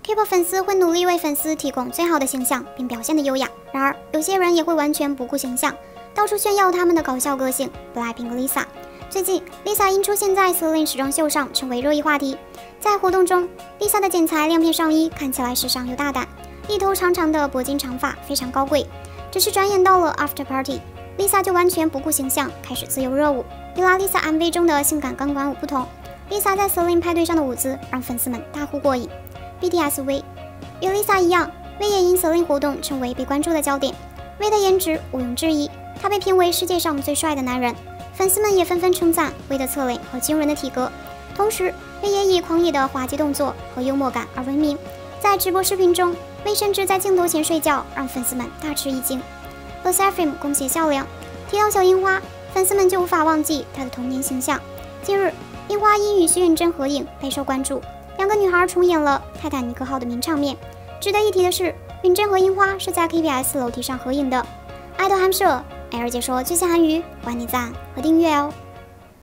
K-pop 粉丝会努力为粉丝提供最好的形象，并表现得优雅。然而，有些人也会完全不顾形象，到处炫耀他们的搞笑个性。BLACKPINK Lisa 最近 ，Lisa 因出现在 Celine 时装秀上，成为热议话题。在活动中 ，Lisa 的剪裁亮片上衣看起来时尚又大胆，一头长长的铂金长发非常高贵。只是转眼到了 After Party，Lisa 就完全不顾形象，开始自由热舞。与La Lisa MV 中的性感钢管舞不同，Lisa 在 Celine 派对上的舞姿让粉丝们大呼过瘾。BTS V 与 Lisa 一样 ，V 也因 Celine 活动成为被关注的焦点。V 的颜值毋庸置疑，他被评为世界上最帅的男人，粉丝们也纷纷称赞 V 的侧脸和惊人的体格。同时 ，V 也以狂野的滑稽动作和幽默感而闻名。在直播视频中 ，V 甚至在镜头前睡觉，让粉丝们大吃一惊。The Seraphim 恭喜孝良，提到小樱花，粉丝们就无法忘记她的童年形象。近日，樱花因与徐允珍合影备受关注。两个女孩重演了泰坦尼克号的名场面。值得一提的是，允珍和樱花是在 KBS 楼梯上合影的。爱豆韩舍 L 解说最新韩语，欢迎你赞和订阅哦。